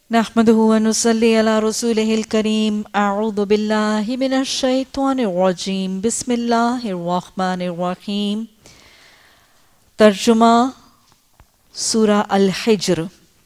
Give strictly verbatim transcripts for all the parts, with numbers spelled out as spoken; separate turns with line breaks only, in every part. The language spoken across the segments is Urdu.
नहमदुहु व नुसल्ली अला रसूलिहिल करीम। अऊज़ु बिल्लाहि मिनश शैतानिर रजीम। बिस्मिल्लाहिर रहमानिर रहीम। तर्जुमा सूरह अल हिज्र।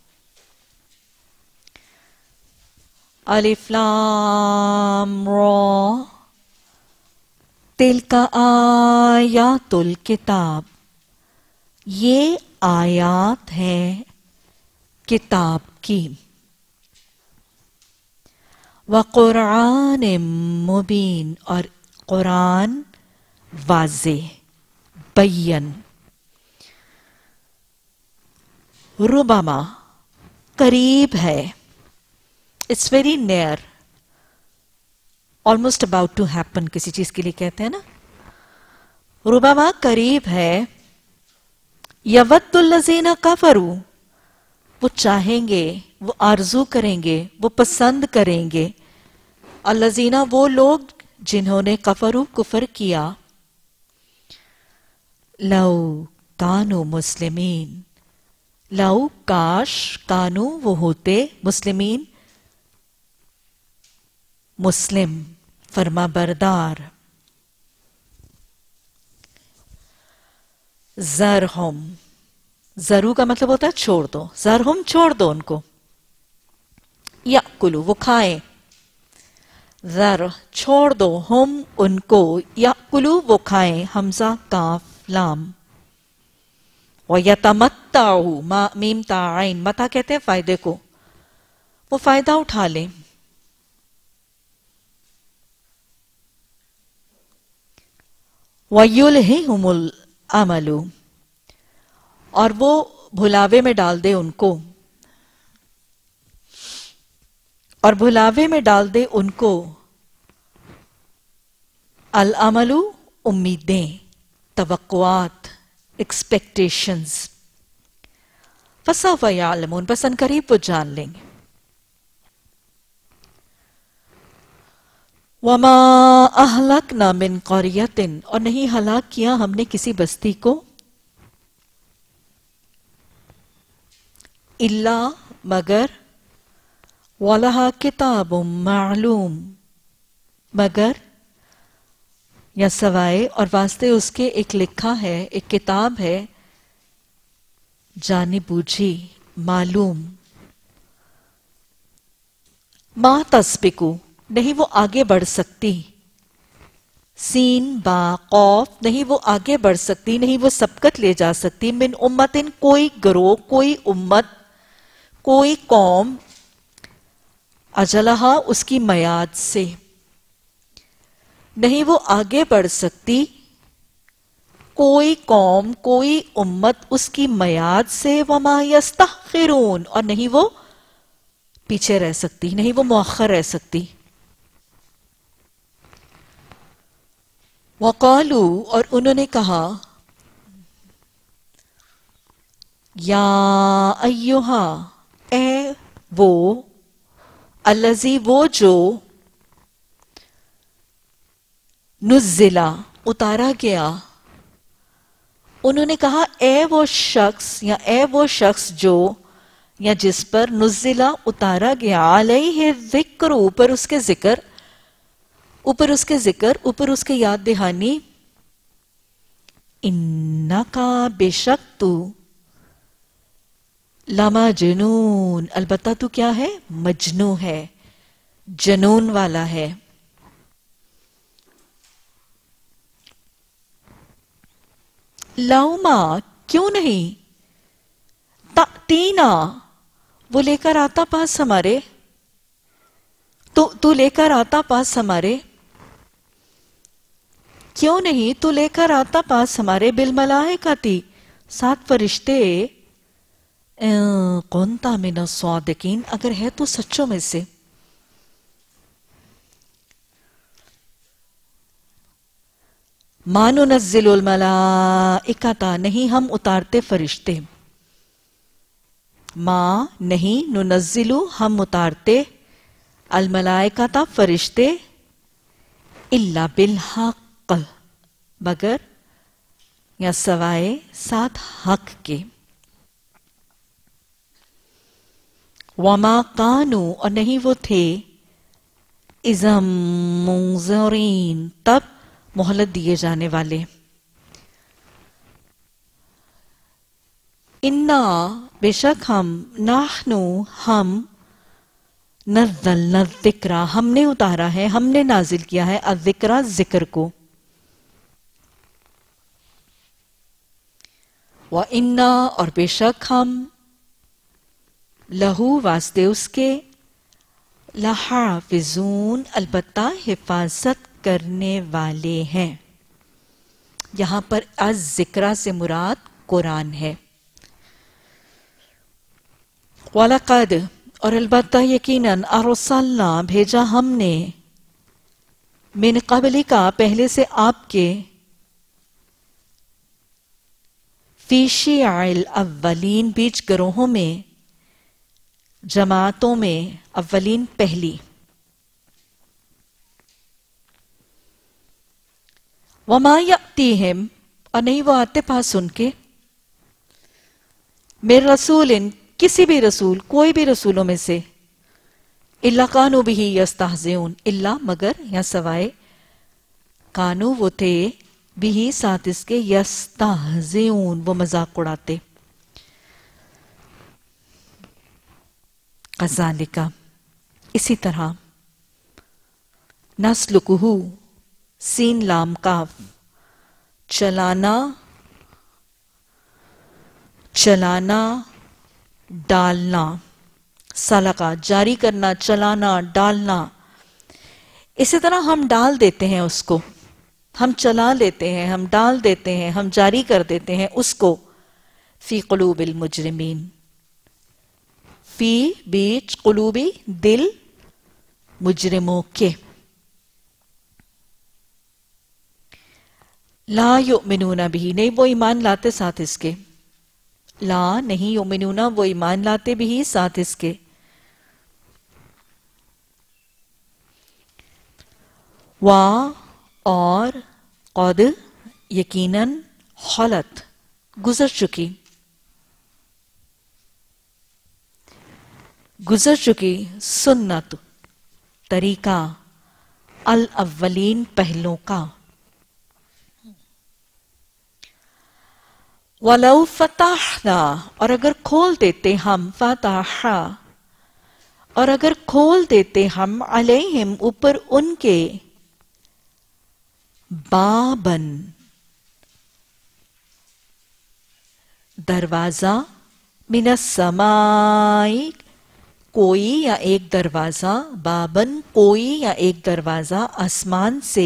अलिफ लाम रा तिल्का आयातुल किताब। ये आयात हैं किताब की। व कुरान मुबीन, और कुरान वाज़े बय्यन। रुबामा करीब है, it's very near, almost about to happen, किसी चीज के लिए कहते हैं ना। रुबामा करीब है। यवद्दुल्लज़ीना कफरू, वो चाहेंगे, वो आरजू करेंगे, वो पसंद करेंगे। अल्लज़ीना, वो लोग जिन्होंने कफरू कुफर किया। लौ कानू मुस्लिमीन, लौ काश, कानू वो होते, मुस्लिमीन मुस्लिम, फरमा बरदार। ज़रहुम, जरू का मतलब होता है छोड़ दो, ज़रहुम छोड़ दो उनको। याकुलू वो खाएं, ज़र छोड़ दो, हम उनको, याकुलू वो खाएं, हमजा काफ लाम। व यतमत्ताउ, मा मीम ता आइन, मता कहते हैं फायदे को, वो फायदा उठा लें। वयुलहिहुमुल अमलू, और वो भुलावे में डाल दे उनको, और भुलावे में डाल दे उनको। अल अमलू उम्मीदें, तवक्कुआत, एक्सपेक्टेशंस। फसौफ यअलमून, बस अनकरीब वो जान लेंगे। वमा अहलकना मिन क़रियतिन, और नहीं हलाक किया हमने किसी बस्ती को। इल्ला मगर, वलहा किताबुम मालूम, मगर या सवाए, और वास्ते उसके एक लिखा है, एक किताब है जानी बूझी, मालूम। मा तस्बिकु, नहीं वो आगे बढ़ सकती। सीन बा कौफ, नहीं वो आगे बढ़ सकती, नहीं वो सबकत ले जा सकती। मिन उम्मतिन, कोई ग्रोह, कोई उम्मत, कोई कौम। अजलहा, उसकी मयाद से, नहीं वो आगे बढ़ सकती। कोई कौम, कोई उम्मत उसकी मयाद से। वमा यस्तखिरून, और नहीं वो पीछे रह सकती, नहीं वो मुअख्खर रह सकती। वक़ालू, और उन्होंने कहा, या अय्युहा, ए वो, अल्लज़ी वो जो, नुज़्ज़िला उतारा गया। उन्होंने कहा ए वो शख्स, या ए वो शख्स जो, या जिस पर, नुज़्ज़िला उतारा गया, अलैहि ज़िक्र, ऊपर उसके जिक्र, ऊपर उसके जिक्र, ऊपर उसके याद दहानी। इन्नका, बेशक तू, लमा जुनून, अलबत्ता तू क्या है, मजनू है, जनून वाला है। लाउमा, क्यों नहीं, तीना, वो लेकर आता पास हमारे, तो तू लेकर आता पास हमारे। क्यों नहीं तू लेकर आता पास हमारे। बिल मलाइकाती, सात फरिश्ते। कुंता मिन स्वादिकीन, अगर है तो सच्चों में से। मा नुनज़्ज़िलुल मलाइकाता, नहीं हम उतारते फरिश्ते। मां नहीं, नुनज़्ज़िलु हम उतारते, अल मलाइकाता फरिश्ते, इल्ला बिल हक़, मगर या सवाए साथ हक के। وما کانو اور نہیں وہ تھے اذا منظرین تب مہلت دیے جانے والے. انا بے شک ہم نحنو ہم نزلنا الذکر ہم نے اتارا ہے ہم نے نازل کیا ہے الذکر ذکر کو. وَإِنَّا اور بے شک ہم لہو واسطے اس کے لحافظون البتہ حفاظت کرنے والے ہیں. یہاں پر الذکر سے مراد قرآن ہے. وَلَقَدْ اور البتہ یقیناً ارسلنا بھیجا ہم نے من قبل کا پہلے سے آپ کے فی شیع الاولین بیچ گروہوں میں جماعتوں میں اولین پہلی. وما یأتیہم اور نہیں وہ آتے پاس ان کے من رسول کسی بھی رسول کوئی بھی رسولوں میں سے الا کانوا بہ یستہزئون الا مگر یا سوائے کانو وہ تھے بہ ساتھ اس کے یستہزئون وہ مذاق اڑاتے. کذالک اسی طرح نسلکہ سین لام کاف چلانا چلانا ڈالنا سلقہ جاری کرنا چلانا ڈالنا اسی طرح ہم ڈال دیتے ہیں اس کو ہم چلا لیتے ہیں ہم ڈال دیتے ہیں ہم جاری کر دیتے ہیں اس کو فی قلوب المجرمین فی بیچ قلوبی دل مجرموں کے. لا یؤمنون بھی نہیں وہ ایمان لاتے ساتھ اس کے لا نہیں یؤمنون وہ ایمان لاتے بھی ساتھ اس کے. وا اور قد یقیناً خلت گزر چکی گزر چکی سنت طریقہ الاولین پہلوں کا. وَلَوْ فَتَحْنَا اور اگر کھول دیتے ہم فتح اور اگر کھول دیتے ہم علیہم اوپر ان کے بابن دروازہ من السماء کوئی یا ایک دروازہ بابن کوئی یا ایک دروازہ آسمان سے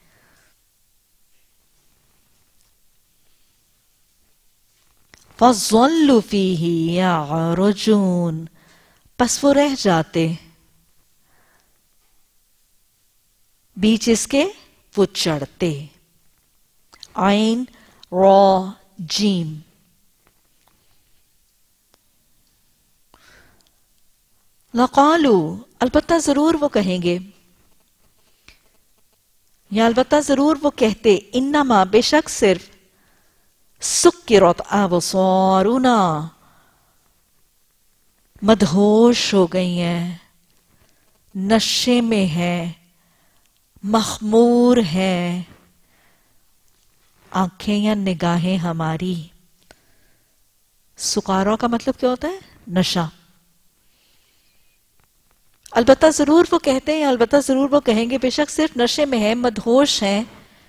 فَظَلُّوا فِيهِ يَعْرُجُونَ پس وہ رہ جاتے بیچ اس کے وہ چڑھتے. عین را جیم لَقَالُوا البتہ ضرور وہ کہیں گے یا البتہ ضرور وہ کہتے انما بے شک صرف سکرت ابصارنا مدہوش ہو گئی ہیں نشے میں ہے مخمور ہے آنکھیں یا نگاہیں ہماری. سکارا کا مطلب کیا ہوتا ہے نشہ. البتہ ضرور وہ کہتے ہیں البتہ ضرور وہ کہیں گے بے شک صرف نشے میں ہے مدہوش ہیں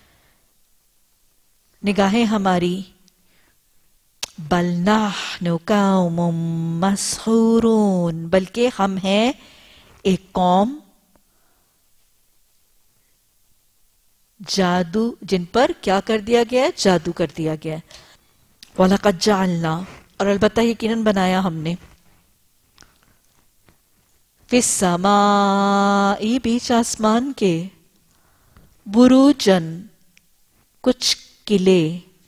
نگاہیں ہماری. بل نحن قوم مسحورون بلکہ ہم ہیں ایک قوم جادو جن پر کیا کر دیا گیا ہے جادو کر دیا گیا ہے. وَلَقَدْ جَعَلْنَا اور البتہ یقیناً بنایا ہم نے فِي السَّمَاءِ بیچ آسمان کے بُرُوجًا کچھ قلعے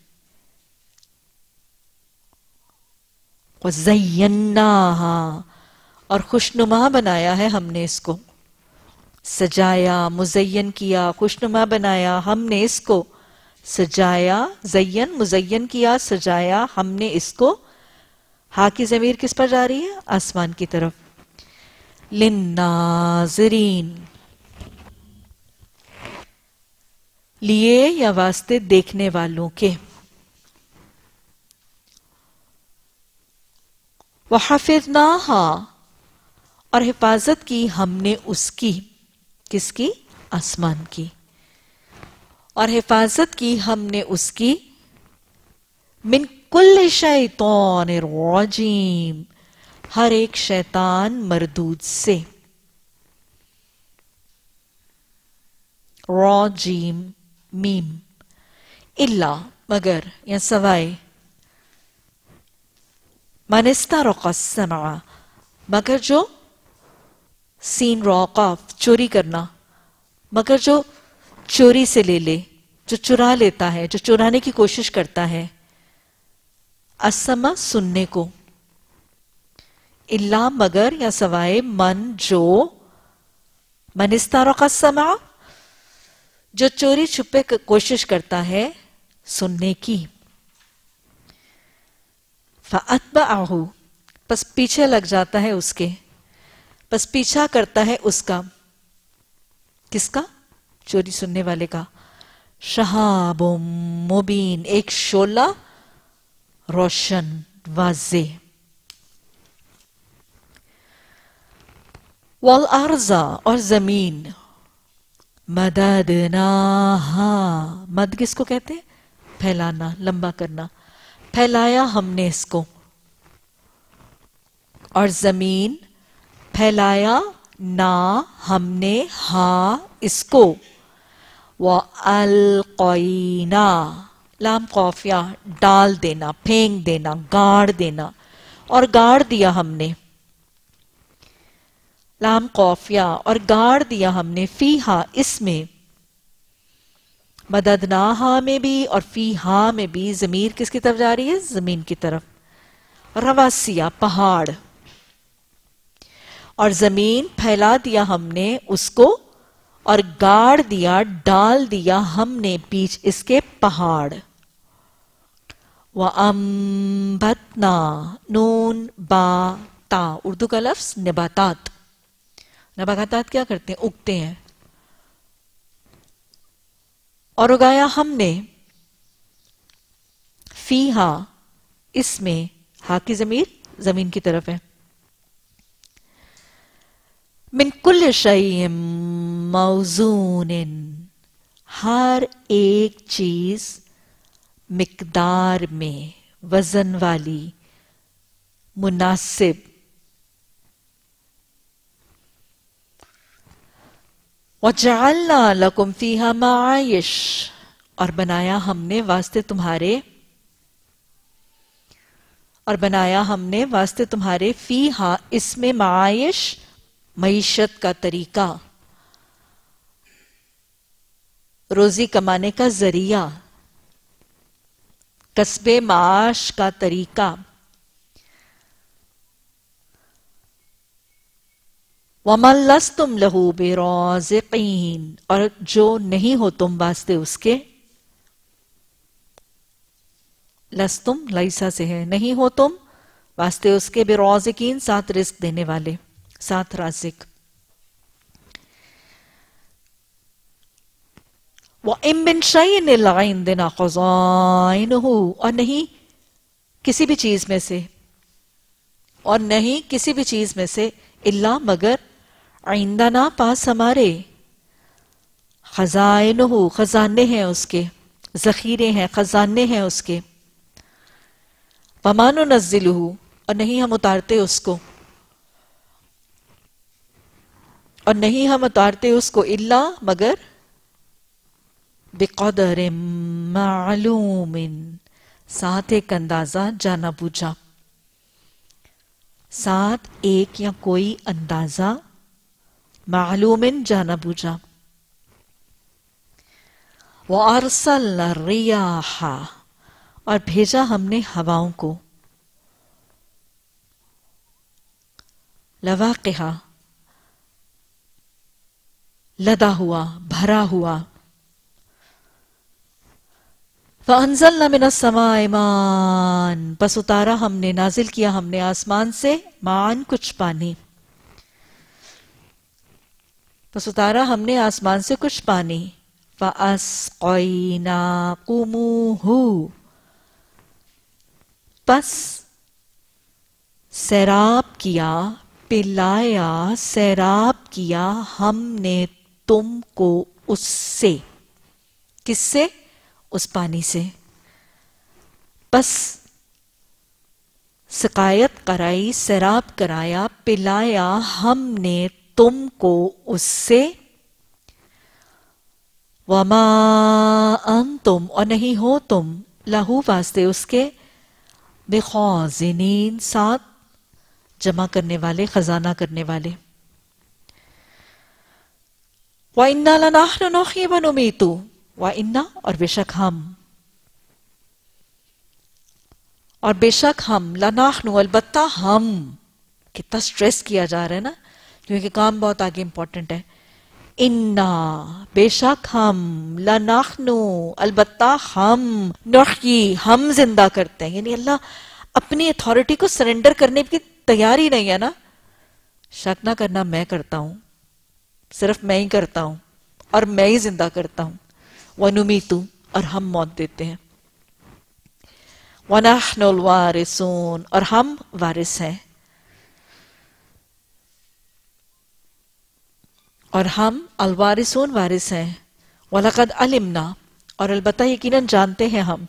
وَزَيَّنَّاهَا اور خوشنما بنایا ہے ہم نے اس کو سجایا مزین کیا خوشنما بنایا ہم نے اس کو سجایا زین مزین کیا سجایا ہم نے اس کو ہاں کی ضمیر کس پر جا رہی ہے آسمان کی طرف. للناظرین، لیے یا واسطے دیکھنے والوں کے. وَحَفِظْنَاهَا، اور حفاظت کی ہم نے اس کی. کس کی؟ آسمان کی. اور حفاظت کی ہم نے اس کی من کل شیطان رجیم، ہر ایک شیطان مردود سے. رجیم میم. الا، مگر یا سوائے. من استرق السمع، مگر جو سین را قاف چوری کرنا، مگر جو چوری سے لے لے، جو چرا لیتا ہے، جو چرانے کی کوشش کرتا ہے. السمع سننے کو. الا، مگر یا سوائے من جو من استرق السمع، جو چوری چھپے کوشش کرتا ہے سننے کی. فَأَتْبَعَهُ، پس پیچھے لگ جاتا ہے اس کے، پس پیچھا کرتا ہے اس کا. کس کا؟ چوری سننے والے کا. شہاب مبین، ایک شعلہ روشن واضح. والارض، اور زمین. مددناہا، مد کس کو کہتے ہیں؟ پھیلانا، لمبا کرنا. پھیلایا ہم نے اس کو. اور زمین پھیلایا نہ ہم نے ہاں اس کو. وَأَلْقَيْنَا، لام قافیہ، ڈال دینا، پھینک دینا، گاڑ دینا. اور گاڑ دیا ہم نے. لام قافیہ، اور گاڑ دیا ہم نے. فیہا، اس میں. مددناہا میں بھی اور فیہا میں بھی ضمیر کس کی طرف جا رہی ہے؟ زمین کی طرف. رواسیہ، پہاڑ. اور زمین پھیلا دیا ہم نے اس کو، اور گاڑ دیا، ڈال دیا ہم نے بیچ اس کے پہاڑ. وَأَنبَتْنَا، نون با تا، اردو کا لفظ نباتات. نباتات کیا کرتے ہیں؟ اگتے ہیں. اور اگایا ہم نے. فیہا، اس میں. ہا کی ضمیر زمین کی طرف ہے. من کل شیء موزون، ہر ایک چیز مقدار میں، وزن والی، مناسب. وَجَعَلْنَا لَكُمْ فِيهَا مَعَائِشَ، اور بنایا ہم نے واسطے تمہارے اور بنایا ہم نے واسطے تمہارے فیہا، اس میں، معائش، معیشت کا طریقہ، روزی کمانے کا ذریعہ، کسب معاش کا طریقہ. وَمَن لَسْتُمْ لَهُ بِرَازِقِينَ، اور جو نہیں ہو تم واسطے اس کے. لستم لیسا سے ہے، نہیں ہو تم واسطے اس کے. برازقین، ساتھ رزق دینے والے، ساتھ رازق. وَإِن مِّن شَيْءٍ إِلَّا عِندَنَا خَزَائِنُهُ، اور نہیں کسی بھی چیز میں سے، اور نہیں کسی بھی چیز میں سے، الا مگر، عندنا پاس ہمارے، خزائنہ خزانے ہیں اس کے، ذخیرے ہیں، خزانے ہیں اس کے. وَمَا نُنَزِّلُهُ، اور نہیں ہم اتارتے اس کو، اور نہیں ہم اتارتے اس کو، الا مگر، بقدر معلوم، ساتھ ایک اندازہ جانا بوجھا. ساتھ ایک یا کوئی اندازہ، معلوم جانا بوجھا. وَأَرْسَلْنَا الرِّيَاحَ، اور بھیجا ہم نے ہواؤں کو. لواقحہ، لدا ہوا، بھرا ہوا. فَأَنزَلْنَا مِنَ السَّمَاءِ مَاءً، پس اتارا ہم نے، نازل کیا ہم نے آسمان سے، مَاءً کچھ پانی. بس اتارا ہم نے آسمان سے کچھ پانی. فَأَسْقَيْنَاكُمُوهُ پس سیراب کیا، پلایا، سیراب کیا ہم نے تم کو اس سے. کس سے؟ اس پانی سے. پس سقایت کرائی، سیراب کرایا، پلایا ہم نے تم کو اس سے. وَمَا أَنْتُمْ اور نہیں ہو تم، لہو واسطے اس کے، بِخَازِنِينَ ساتھ جمع کرنے والے، خزانہ کرنے والے. وَإِنَّا لَنَحْنُ نُحْيِي وَنُمِيتُ وَإِنَّا اور بے شک ہم، اور بے شک ہم، لَنَحْنُ البتہ ہم. کتنا سٹریس کیا جا رہا ہے نا، کیونکہ کام بہت آگے امپورٹنٹ ہے. اِنَّا بے شک ہم، لَنَحْنُ البتہ ہم، نُحْيِي ہم زندہ کرتے ہیں. یعنی اللہ اپنی اتھارٹی کو سرنڈر کرنے کی تیار ہی نہیں ہے نا. شک نہ کرنا، میں کرتا ہوں، صرف میں ہی کرتا ہوں، اور میں ہی زندہ کرتا ہوں. وَنُمِيتُ اور ہم موت دیتے ہیں. وَنَحْنُ الْوَارِثُونَ اور ہم وارث ہیں. اور ہم الوارثون وارث ہیں. وَلَقَدْ عَلِمْنَا اور البتہ یقیناً جانتے ہیں ہم،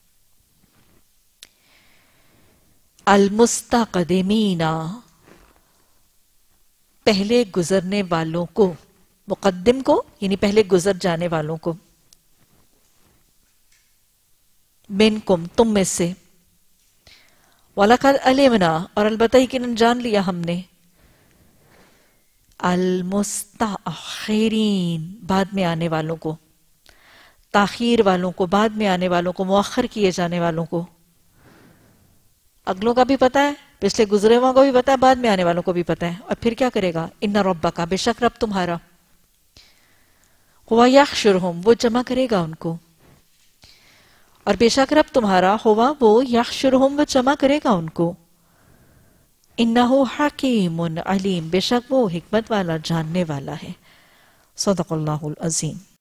المستقدمین پہلے گزرنے والوں کو، مقدم کو یعنی پہلے گزر جانے والوں کو، منکم تم میں سے. وَلَقَدْ عَلِمْنَا اور البتہ یقیناً جان لیا ہم نے، المستاخرین بعد میں آنے والوں کو، تاخیر والوں کو، بعد میں آنے والوں کو، مؤخر کیے جانے والوں کو. اگلوں کا بھی پتا ہے، پچھلے گزرے والوں کو بھی پتا ہے، بعد میں آنے والوں کو بھی پتا ہے. اور پھر کیا کرے گا؟ ان ربک بے شک رب تمہارا، ہوا یحشرہم وہ جمع کرے گا ان کو. اور بے شک رب تمہارا ہوا وہ یحشرہم وہ جمع کرے گا ان کو. انہ حکیم علیم بے شک وہ حکمت والا، جاننے والا ہے. صدق اللہ العظیم.